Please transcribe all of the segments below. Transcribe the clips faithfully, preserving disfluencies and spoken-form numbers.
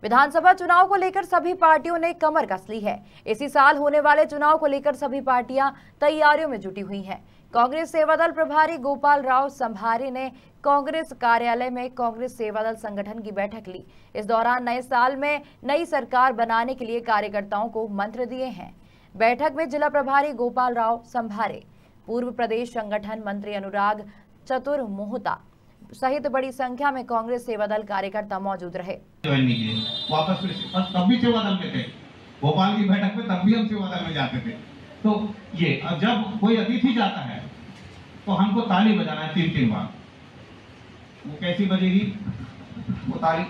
विधानसभा चुनाव को लेकर सभी पार्टियों ने कमर कस ली है। इसी साल होने वाले चुनाव को लेकर सभी पार्टियां तैयारियों में जुटी हुई हैं। कांग्रेस सेवादल प्रभारी गोपाल राव संभारे ने कांग्रेस कार्यालय में कांग्रेस सेवादल संगठन की बैठक ली। इस दौरान नए साल में नई सरकार बनाने के लिए कार्यकर्ताओं को मंत्र दिए हैं। बैठक में जिला प्रभारी गोपाल राव संभारे, पूर्व प्रदेश संगठन मंत्री अनुराग चतुर्मोहता सहित बड़ी संख्या में कांग्रेस सेवादल कार्यकर्ता मौजूद रहे। वापस फिर तब भी सेवादल में थे, भोपाल की बैठक में तब भी हम सेवादल में जाते थे। तो ये जब कोई अतिथि जाता है तो हमको ताली बजाना है तीन तीन बार। वो कैसी बजेगी? वो ताली,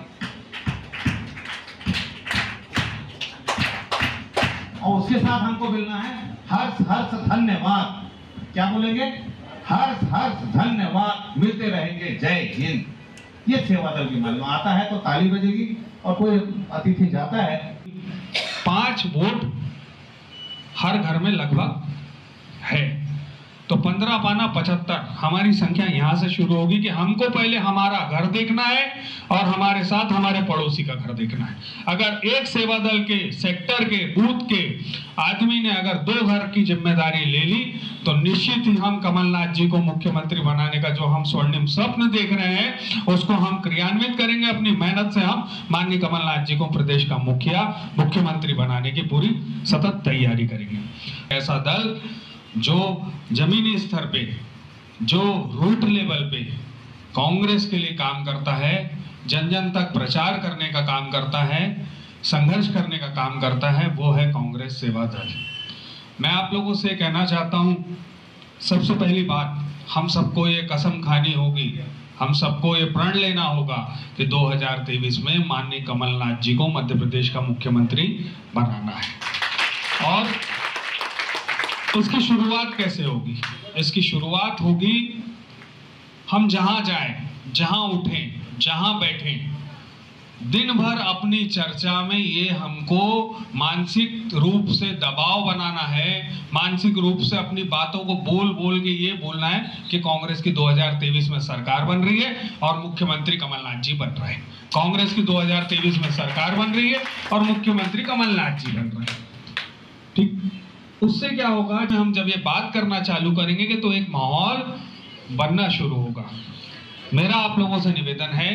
और उसके साथ हमको मिलना है हर्ष हर्ष धन्यवाद। क्या बोलेंगे? हर्ष हर्ष धन्यवाद, मिलते रहेंगे, जय हिंद। ये सेवादल की मालूम आता है तो ताली बजेगी, और कोई अतिथि जाता है। पांच वोट हर घर में लगभग है, तो पंद्रह पाना पचहत्तर हमारी संख्या यहाँ से शुरू होगी कि हमको पहले हमारा घर देखना है और हमारे साथ हमारे पड़ोसी का घर देखना है। अगर एक सेवादल के सेक्टर के बूथ के आदमी ने अगर दो घर की जिम्मेदारी ले ली तो निश्चित ही हम कमलनाथ जी को मुख्यमंत्री बनाने का जो हम स्वर्णिम स्वप्न देख रहे हैं उसको हम क्रियान्वित करेंगे। अपनी मेहनत से हम माननीय कमलनाथ जी को प्रदेश का मुखिया मुख्यमंत्री बनाने की पूरी सतत तैयारी करेंगे। ऐसा दल जो जमीनी स्तर पे, जो रूट लेवल पे कांग्रेस के लिए काम करता है, जन जन तक प्रचार करने का काम करता है, संघर्ष करने का काम करता है, वो है कांग्रेस सेवा दल। मैं आप लोगों से कहना चाहता हूं, सबसे पहली बात, हम सबको ये कसम खानी होगी, हम सबको ये प्रण लेना होगा कि दो हज़ार तेईस में माननीय कमलनाथ जी को मध्य प्रदेश का मुख्यमंत्री बनाना है। और इसकी शुरुआत कैसे होगी? इसकी शुरुआत होगी, हम जहां जाएं, जहां उठें, जहां बैठें, दिन भर अपनी चर्चा में ये हमको मानसिक रूप से दबाव बनाना है, मानसिक रूप से अपनी बातों को बोल बोल के ये बोलना है कि कांग्रेस की दो हज़ार तेईस में सरकार बन रही है और मुख्यमंत्री कमलनाथ जी बन रहे हैं। कांग्रेस की दो हज़ार तेईस में सरकार बन रही है और मुख्यमंत्री कमलनाथ जी बन रहे हैं। ठीक, उससे क्या होगा कि हम जब ये बात करना चालू करेंगे कि तो एक माहौल बनना शुरू होगा। मेरा आप लोगों से निवेदन है,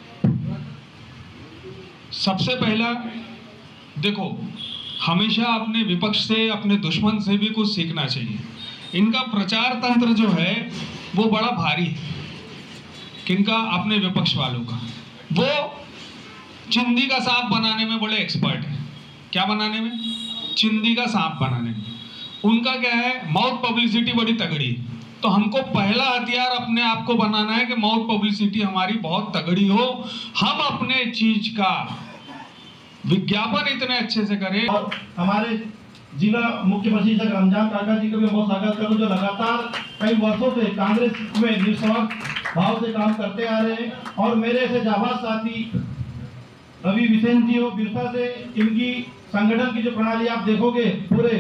सबसे पहला देखो, हमेशा अपने विपक्ष से, अपने दुश्मन से भी कुछ सीखना चाहिए। इनका प्रचार तंत्र जो है वो बड़ा भारी है। किनका? अपने विपक्ष वालों का। वो चिंदी का सांप बनाने में बड़े एक्सपर्ट है। क्या बनाने में? चिंदी का सांप बनाने में। उनका क्या है? माउथ पब्लिसिटी बड़ी तगड़ी है। तो हमको पहला हथियार अपने आप को बनाना है कि माउथ पब्लिसिटी हमारी बहुत तगड़ी हो, हम अपने चीज का विज्ञापन इतने अच्छे से करें। और हमारे जिला मुख्य प्रशिक्षक रमजान काका जी को भी बहुत स्वागत करूं, जो लगातार कई वर्षों से कांग्रेस में निस्वार्थ भाव से काम करते आ रहे हैं। और मेरे ऐसे जाबाज साथी रवि बिसेन जी हो बिरसा से, इनकी संगठन की जो प्रणाली आप देखोगे पूरे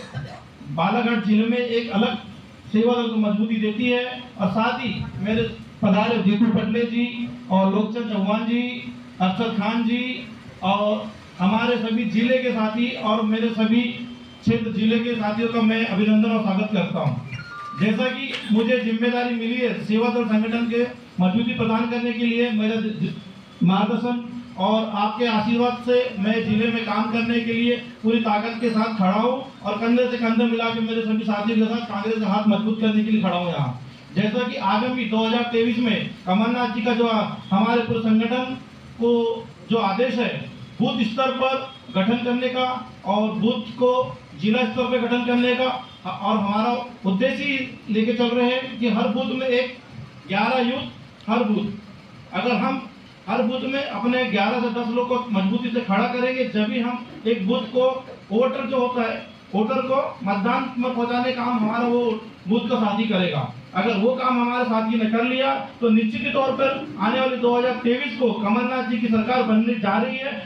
बालाघाट जिले में एक अलग सेवादल को मजबूती देती है। और साथ ही मेरे पधारे जीतू पटले जी और लोकचंद चौहान जी, अरशद खान जी और हमारे सभी जिले के साथी और मेरे सभी क्षेत्र जिले के साथियों का मैं अभिनंदन और स्वागत करता हूं। जैसा कि मुझे जिम्मेदारी मिली है सेवादल संगठन के मजबूती प्रदान करने के लिए, मेरा मार्गदर्शन और आपके आशीर्वाद से मैं जिले में काम करने के लिए पूरी ताकत के साथ खड़ा हूं और कंधे से कंधे मिला के मेरे सभी साथियों के साथ कांग्रेस का हाथ मजबूत करने के लिए खड़ा हूं यहाँ। जैसा कि आगामी दो हज़ार तेईस में कमलनाथ जी का जो हमारे पूरे संगठन को जो आदेश है बूथ स्तर पर गठन करने का और बूथ को जिला स्तर पर गठन करने का, और हमारा उद्देश्य लेके चल रहे हैं कि हर बूथ में एक ग्यारह यूथ, हर बूथ अगर हम हर बूथ में अपने ग्यारह से दस लोग को मजबूती से खड़ा करेंगे, जब भी हम एक बूथ को वोटर जो होता है वोटर को मतदान में पहुंचाने का काम हमारा वो बूथ का साथी करेगा। अगर वो काम हमारे साथी ने कर लिया तो निश्चित तौर पर आने वाले दो हज़ार तेईस को कमलनाथ जी की सरकार बनने जा रही है।